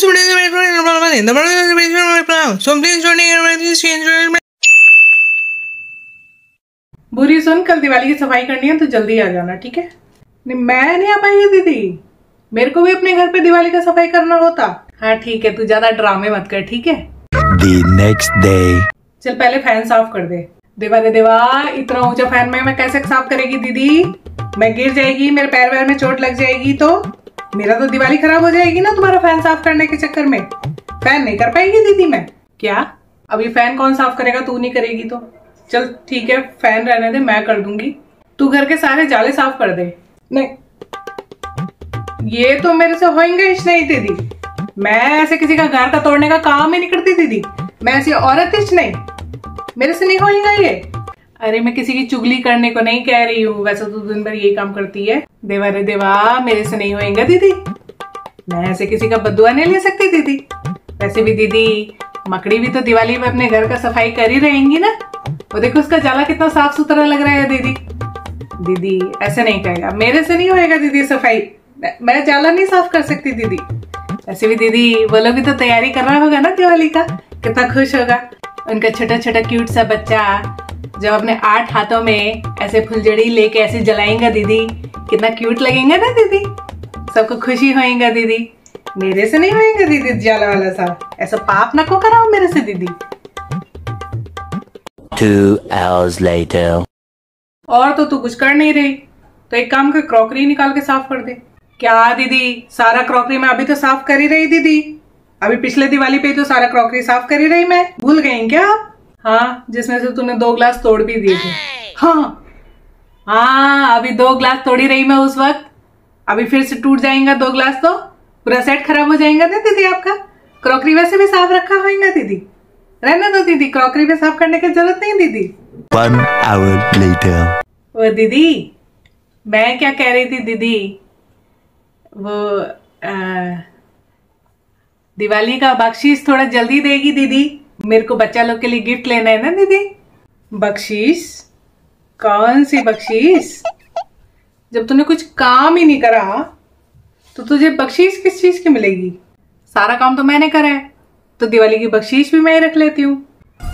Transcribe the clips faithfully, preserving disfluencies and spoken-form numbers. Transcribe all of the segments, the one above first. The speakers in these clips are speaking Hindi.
बुरी सुन, कल दिवाली की सफाई करनी है तो जल्दी आ जाना, ठीक है? नहीं, मैं नहीं आ पाएगी दीदी, मेरे को भी अपने घर पे दिवाली का सफाई करना होता। हाँ ठीक है, तू ज्यादा ड्रामे मत कर, ठीक है? The next day. चल पहले फैन साफ कर दे। देवा रे देवा, इतना ऊंचा फैन में मैं कैसे साफ करेगी दीदी? मैं गिर जाएगी, मेरे पैर वैर में चोट लग जाएगी तो मेरा तो दिवाली खराब हो जाएगी ना तुम्हारा फैन साफ करने के चक्कर में। फैन नहीं कर पाएगी दीदी मैं। क्या? अब ये फैन कौन साफ करेगा? तू नहीं करेगी तो चल ठीक है, फैन रहने दे, मैं कर दूंगी। तू घर के सारे जाले साफ कर दे। नहीं, ये तो मेरे से होएंगे ही नहीं दीदी। मैं ऐसे किसी का घर का तोड़ने का काम ही नहीं करती दीदी। मैं ऐसी औरत ही नहीं, मेरे से नहीं होएगा ये। अरे मैं किसी की चुगली करने को नहीं कह रही हूँ, वैसे तो दिन भर यही काम करती है। देवा रे देवा, मेरे से नहीं होएगा दीदी। मैं ऐसे किसी का बदुआ नहीं ले सकती दीदी। वैसे भी दीदी, मकड़ी भी तो दिवाली में अपने घर का सफाई कर ही रहेंगी ना। वो देखो उसका जाला कितना साफ सुथरा लग रहा है दीदी। दीदी ऐसे नहीं कहेगा, मेरे से नहीं होएगा दीदी सफाई। मैं जाला नहीं साफ कर सकती दीदी। ऐसे भी दीदी, वो लोग भी तो तैयारी कर रहा होगा ना दिवाली का, कितना खुश होगा उनका छोटा छोटा क्यूट सा बच्चा जब अपने आठ हाथों में ऐसे फुलझड़ी लेके ऐसे जलाएंगा दीदी, कितना क्यूट लगेगा ना दीदी। सबको खुशी होएगा दीदी। मेरे से नहीं होएगा दीदी जाला वाला साफ। ऐसा पाप ना को कराओ मेरे से दीदी। Two hours later. और तो तू कुछ कर नहीं रही, तो एक काम कर, क्रॉकरी निकाल के साफ कर दे। क्या दीदी, सारा क्रॉकरी मैं अभी तो साफ कर ही रही दीदी। अभी पिछले दिवाली पे तो सारा क्रॉकरी साफ कर ही रही मैं। भूल गई क्या आप? हाँ, जिसमें से तूने दो ग्लास तोड़ भी दिए थे। हाँ हाँ, अभी दो ग्लास तोड़ी रही मैं उस वक्त। अभी फिर से टूट जाएगा दो ग्लास तो पूरा सेट खराब हो जाएगा ना दीदी आपका। क्रॉकरी वैसे भी साफ रखा होगा दीदी, रहना दो दीदी, क्रॉकरी भी साफ करने की जरूरत नहीं दीदी। One hour later. वो दीदी, मैं क्या कह रही थी दीदी, वो आ, दिवाली का बख्शीश थोड़ा जल्दी देगी दीदी। मेरे को बच्चा लोग के लिए गिफ्ट लेना है ना दीदी। बख्शीश? कौन सी बख्शीश? जब तूने कुछ काम ही नहीं करा तो तुझे बख्शीश किस चीज की मिलेगी? सारा काम तो मैंने करा है, तो दिवाली की बख्शीश भी मैं ही रख लेती हूँ।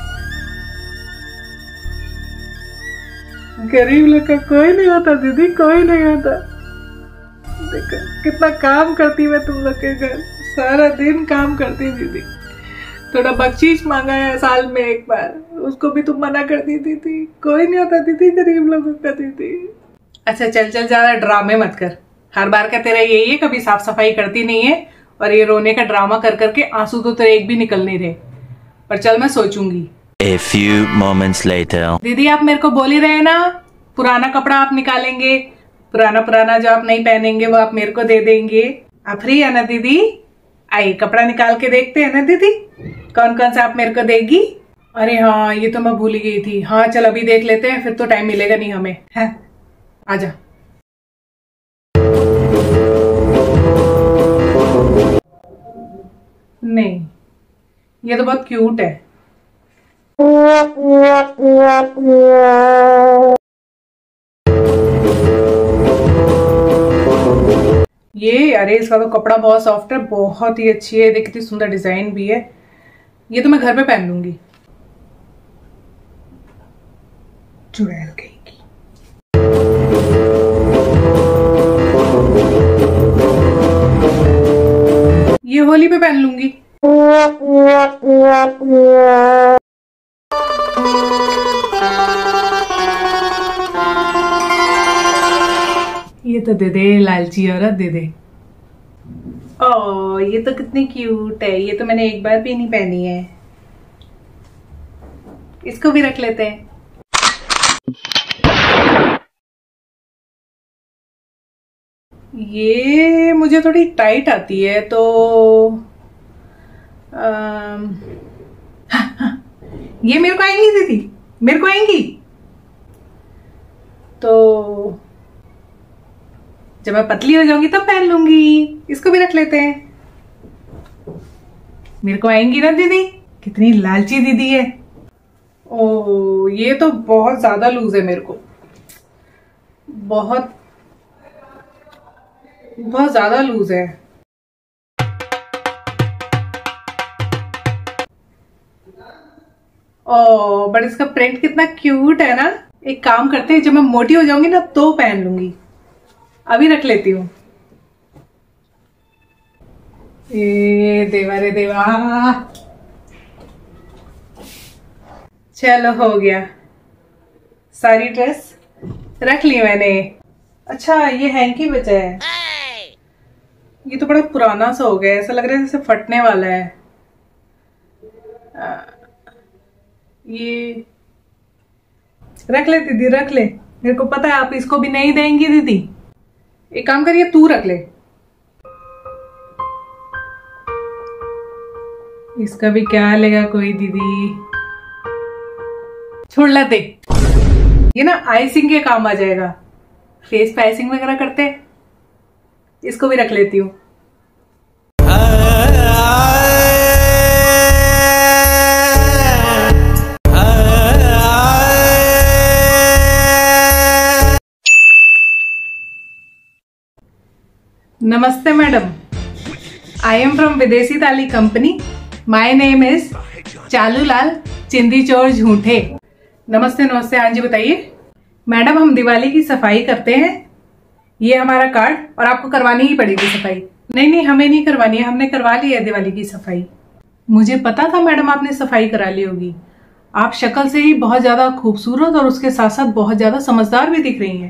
गरीब लोग का कोई नहीं होता दीदी, कोई नहीं होता। देखो कितना काम करती मैं तुम लोग के घर, सारा दिन काम करती दीदी। थोड़ा बख्शीश मांगा है साल में एक बार, उसको भी तुम मना कर दी थी। कोई नहीं होता दीदी गरीब लोगों का दीदी। अच्छा चल चल, ज्यादा ड्रामे मत कर। हर बार का तेरा यही है, कभी साफ सफाई करती नहीं है और ये रोने का ड्रामा कर करके आंसू तो तेरे एक भी निकल नहीं रहे। पर चल मैं सोचूंगी। A few moments later. दीदी आप मेरे को बोल ही रहे ना, पुराना कपड़ा आप निकालेंगे, पुराना पुराना जो आप नहीं पहनेंगे वो आप मेरे को दे देंगे। आप फ्री है ना दीदी? आइए कपड़ा निकाल के देखते हैं ना दीदी, कौन कौन सा आप मेरे को देगी। अरे हाँ, ये तो मैं भूल ही गई थी। हाँ चल अभी देख लेते हैं, फिर तो टाइम मिलेगा नहीं हमें। है आजा। नहीं, ये तो बहुत क्यूट है। ये अरे इसका तो कपड़ा बहुत सॉफ्ट है, बहुत ही अच्छी है, देख कितनी सुंदर डिजाइन भी है। ये तो मैं घर पे पहन लूंगी। चुड़ैल कहेगी। ये होली पे पहन लूंगी। ये तो दे दे, लालची औरत दे दे। ओ ये तो कितनी क्यूट है, ये तो मैंने एक बार भी नहीं पहनी है। इसको भी रख लेते हैं। ये मुझे थोड़ी टाइट आती है तो आम, हाँ, हाँ, ये मेरे को आएंगी दीदी, मेरे को आएंगी तो जब मैं पतली हो जाऊंगी तब पहन लूंगी। इसको भी रख लेते हैं, मेरे को आएंगी ना दीदी। कितनी लालची दीदी है। ओ ये तो बहुत ज्यादा लूज है, मेरे को बहुत बहुत ज्यादा लूज है। ओ बट इसका प्रिंट कितना क्यूट है ना। एक काम करते हैं, जब मैं मोटी हो जाऊंगी ना तो पहन लूंगी, अभी रख लेती हूँ। ए देवा रे देवा, चलो हो गया, सारी ड्रेस रख ली मैंने। अच्छा ये हैंकी बचा है, ये तो बड़ा पुराना सा हो गया, ऐसा लग रहा है जैसे फटने वाला है। आ, ये रख ले दीदी, रख ले, मेरे को पता है आप इसको भी नहीं देंगी दीदी। एक काम करिए, तू रख ले, इसका भी क्या लेगा कोई दीदी। छोड़ ला दे, ये ना आइसिंग के काम आ जाएगा, फेस पे आइसिंग वगैरह करते हैं। इसको भी रख लेती हूँ। नमस्ते मैडम, आई एम फ्रॉम विदेशी ताली company, my name is Chalulal चिंदी चोर झूठे। नमस्ते नमस्ते, हाँ जी बताइए। मैडम हम दिवाली की सफाई करते हैं, ये हमारा कार्ड, और आपको करवानी ही पड़ेगी सफाई। नहीं नहीं हमें नहीं करवानी है, हमने करवा ली है दिवाली की सफाई। मुझे पता था मैडम आपने सफाई करा ली होगी, आप शक्ल से ही बहुत ज्यादा खूबसूरत और उसके साथ साथ बहुत ज्यादा समझदार भी दिख रही हैं।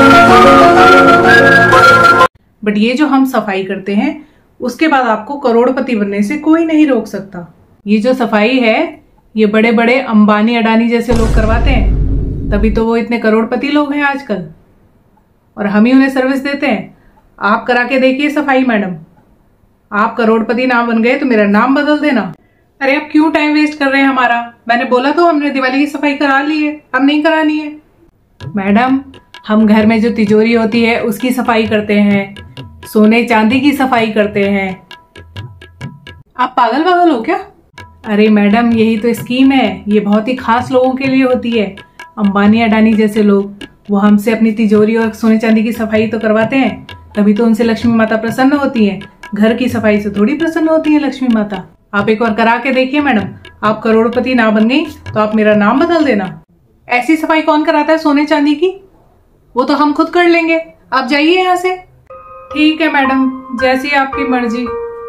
बट ये जो हम सफाई करते हैं उसके बाद आपको करोड़पति बनने से कोई नहीं रोक सकता। ये जो सफाई है ये बड़े बड़े अंबानी अडानी जैसे लोग करवाते हैं, तभी तो वो इतने करोड़पति लोग हैं आजकल, और हम ही उन्हें सर्विस देते हैं। आप करा के देखिए सफाई मैडम, आप करोड़पति ना बन गए तो मेरा नाम बदल देना। अरे आप क्यों टाइम वेस्ट कर रहे हैं हमारा, मैंने बोला तो हमने दिवाली की सफाई करा ली है, अब नहीं करानी है। मैडम हम घर में जो तिजोरी होती है उसकी सफाई करते हैं, सोने चांदी की सफाई करते हैं। आप पागल पागल हो क्या? अरे मैडम यही तो स्कीम है, ये बहुत ही खास लोगों के लिए होती है। अंबानी अडानी जैसे लोग वो हमसे अपनी तिजोरी और सोने चांदी की सफाई तो करवाते हैं, तभी तो उनसे लक्ष्मी माता प्रसन्न होती है। घर की सफाई से थोड़ी प्रसन्न होती है लक्ष्मी माता। आप एक बार करा के देखिए मैडम, आप करोड़पति ना बन गई तो आप मेरा नाम बदल देना। ऐसी सफाई कौन कराता है सोने चांदी की, वो तो हम खुद कर लेंगे। आप जाइए यहाँ से। ठीक है मैडम, जैसी आपकी मर्जी।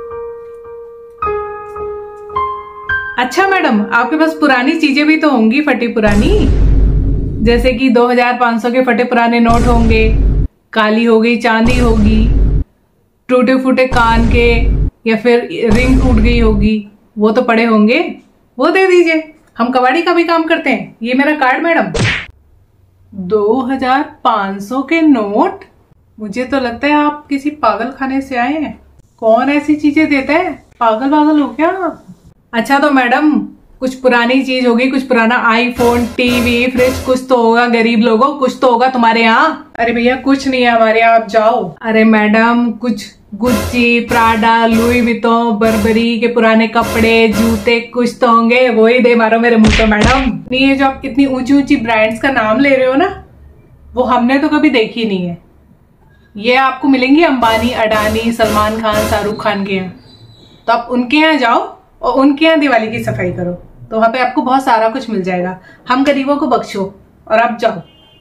अच्छा मैडम आपके पास पुरानी चीजें भी तो होंगी, फटी पुरानी, जैसे कि दो हजार पाँच सौ के फटे पुराने नोट होंगे, काली हो गई चांदी होगी, टूटे फूटे कान के, या फिर रिंग टूट गई होगी, वो तो पड़े होंगे, वो दे दीजिए। हम कबाड़ी का भी काम करते हैं, ये मेरा कार्ड मैडम। दो हजार पाँच सौ के नोट, मुझे तो लगता है आप किसी पागल खाने से आए हैं। कौन ऐसी चीजें देता है, पागल पागल हो क्या? अच्छा तो मैडम कुछ पुरानी चीज होगी, कुछ पुराना आईफोन, टीवी, फ्रिज, कुछ तो होगा गरीब लोगों, कुछ तो होगा तुम्हारे यहाँ। अरे भैया कुछ नहीं है हमारे यहाँ, आप जाओ। अरे मैडम कुछ Gucci, Prada, Louis Vuitton, Barbari के पुराने कपड़े, जूते कुछ तो होंगे, वही दे मारो मेरे मुंह पे मैडम। नहीं ये जो आप इतनी ऊंची ऊंची ब्रांड्स का नाम ले रहे हो ना, वो हमने तो कभी देखी नहीं है। ये आपको मिलेंगी अंबानी, अडानी, सलमान खान, शाहरुख खान के यहाँ। तो आप उनके यहाँ जाओ और उनके यहाँ दिवाली की सफाई करो, तो वहां पे आपको बहुत सारा कुछ मिल जाएगा। हम गरीबों को बख्शो और आप जाओ।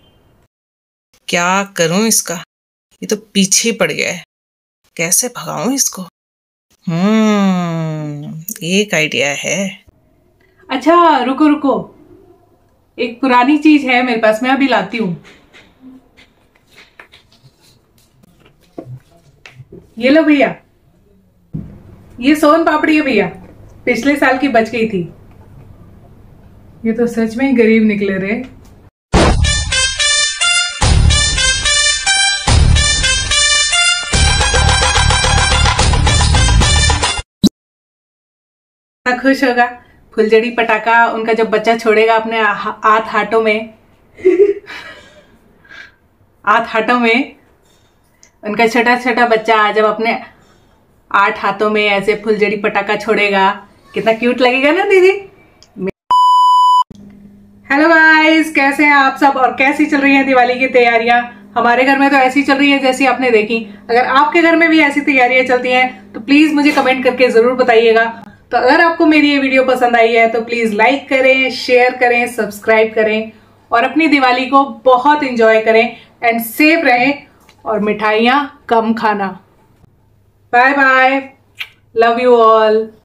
क्या करूं इसका, ये तो पीछे ही पड़ गया है, कैसे भगाऊं इसको? हम्म एक आइडिया है। अच्छा रुको रुको, एक पुरानी चीज है मेरे पास, मैं अभी लाती हूँ। ये लो भैया, ये सोन पापड़ी है भैया, पिछले साल की बच गई थी। ये तो सच में ही गरीब निकले रे। खुश होगा फुलझड़ी पटाखा उनका जब बच्चा छोड़ेगा अपने आठ हाथों में आठ हाथों में उनका छोटा छोटा बच्चा जब अपने आठ हाथों में ऐसे फुलझड़ी पटाखा छोड़ेगा, कितना क्यूट लगेगा ना दीदी। हेलो गाइस, कैसे हैं आप सब और कैसी चल रही है दिवाली की तैयारियां? हमारे घर में तो ऐसी चल रही है जैसी आपने देखी। अगर आपके घर में भी ऐसी तैयारियां चलती हैं तो प्लीज मुझे कमेंट करके जरूर बताइएगा। तो अगर आपको मेरी ये वीडियो पसंद आई है तो प्लीज लाइक करें, शेयर करें, सब्सक्राइब करें और अपनी दिवाली को बहुत एंजॉय करें एंड सेफ रहें और मिठाइयाँ कम खाना। Bye bye, love you all.